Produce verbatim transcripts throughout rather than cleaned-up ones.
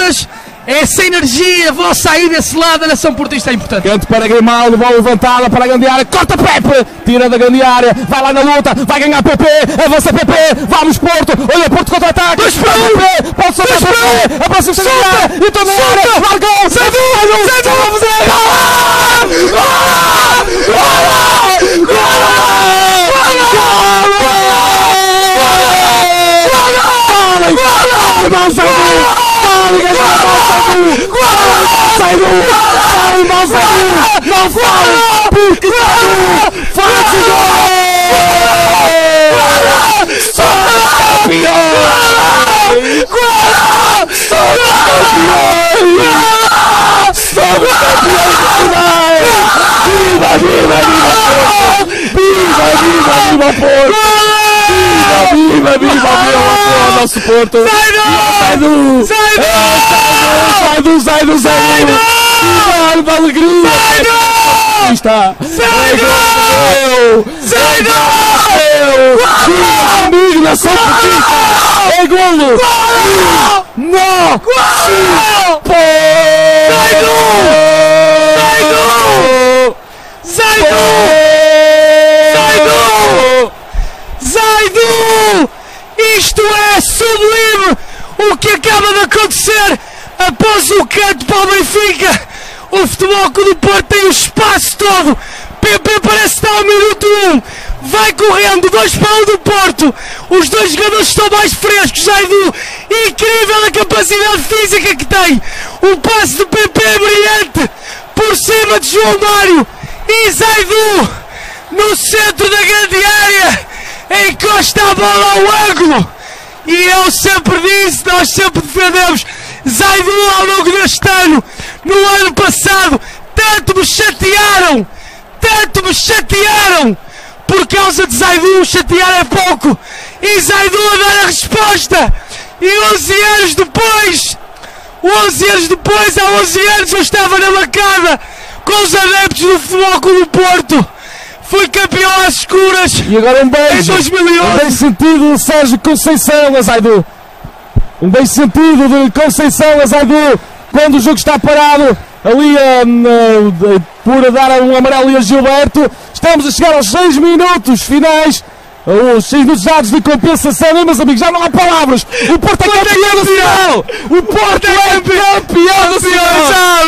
escuras, essa energia, vou sair desse lado, a nação portista é importante. Canto para Grimaldo, bola levantada para a grande área, corta Pepe, tira da grande área, vai lá na luta, vai ganhar Pepe, avança Pepe, vamos Porto, olha Porto contra-ataque, dois para um, Pepe, pode soltar Pepe, aproxima-se da área, e torna a área, largou, Zaidu, Zaidu, a fazer, Zaidu, não fala, porque faz o gol! Somos campeões! Somos campeões! Somos campeões nacionais! Viva, viva, viva Porto! Viva, viva, viva Porto! Viva, viva, viva, viva nosso Porto! Zaidu! Zaidu! Zaidu, Zaidu, Zaidu! Viva a alegria! Está! Zaidu! Zaidu! Viva amigo, nação portista! É golo! Não! Zaidu! Zaidu! Zaidu! Zaidu! Isto é sublime! O que acaba de acontecer após o canto para o Benfica! O Futebol Clube do Porto tem o espaço todo! Pepe parece estar ao minuto um! Vai correndo, dois para um do Porto! Os dois jogadores estão mais frescos! Zaidu! Incrível a capacidade física que tem! O passe do Pepe é brilhante! Por cima de João Mário! E Zaidu! No centro da grande área! Encosta a bola ao ângulo! E eu sempre disse, nós sempre defendemos Zaidu ao longo deste ano. No ano passado, tanto me chatearam, tanto me chatearam. Por causa de Zaidu, chatear é pouco. E Zaidu a dar a resposta. E onze anos depois, onze anos depois, há onze anos eu estava na bancada com os adeptos do Futebol Clube do Porto. Fui campeão às escuras. E agora um beijo. Em dois mil e onze. Um beijo sentido de Sérgio Conceição a Zaidu. Um beijo sentido de Conceição a Zaidu. Quando o jogo está parado, ali um, uh, por dar um amarelo a Gilberto. Estamos a chegar aos seis minutos finais. Os seis minutos dados de compensação, hein, meus amigos? Já não há palavras. O Porto é campeão nacional. O Porto é campeão nacional.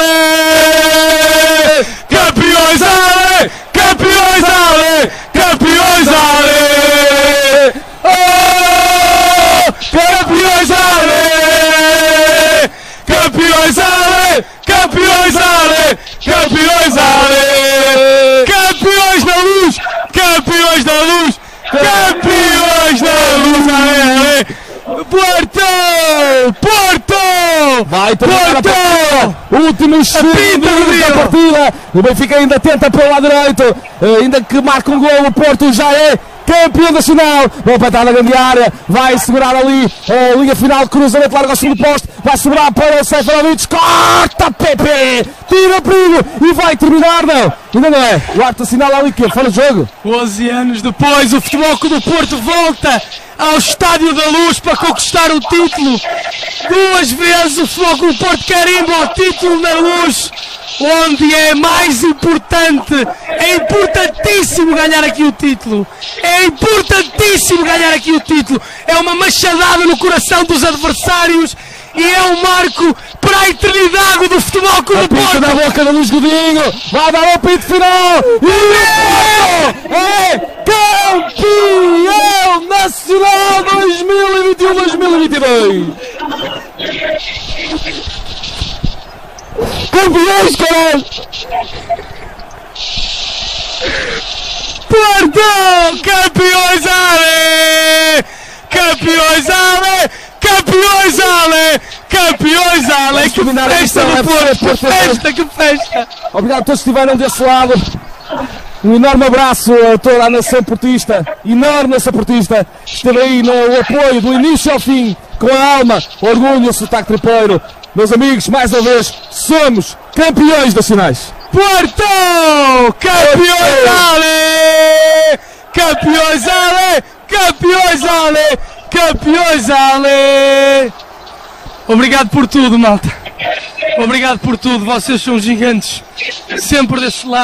Campeões, Ale! Campeões, Ale! Campeões, Ale! Oh! Campeões, Ale! Campeões, Ale! Campeões, Ale! Campeões, Ale! Campeões da luz! Campeões da luz! Campeões da luz, Ale! Porto! Porto! Vai terminar a partida. Últimos segundos da partida. O Benfica ainda tenta para o lado direito. Ainda que marca um gol, o Porto já é campeão nacional. Vão apertar na grande área. Vai segurar ali a linha final. Cruzamento largo ao segundo posto. Vai segurar para o Seferovic. Corta Pepe. Tira perigo. E vai terminar, não. Ainda não é. O árbitro assinala ali que fora de jogo. onze anos depois, o Futebol Clube do Porto volta ao Estádio da Luz para conquistar o título. Duas vezes o Futebol Clube do Porto carimba o título na Luz, onde é mais importante, é importantíssimo ganhar aqui o título. É importantíssimo ganhar aqui o título. É uma machadada no coração dos adversários e é um marco para a eternidade do Futebol Clube do Porto. Na boca da Luz Godinho, vai dar o apito final e o Porto é campeão nacional dois mil e vinte e um dois mil e vinte e dois. Campeões, caralho! Porto! Campeões, Ale! Campeões, Ale! Campeões, Ale! Campeões, Ale! Que festa no Porto! Que festa, que festa! Obrigado a todos que estiveram desse lado. Um enorme abraço a toda a nação portista. Enorme nação portista. Esteve aí no apoio do início ao fim, com a alma, o orgulho, o sotaque tripeiro. Meus amigos, mais uma vez, somos campeões nacionais. Porto! Campeões, Ale! Campeões, Ale! Campeões, Ale! Campeões, Ale! Obrigado por tudo, malta. Obrigado por tudo. Vocês são gigantes. Sempre desse lado.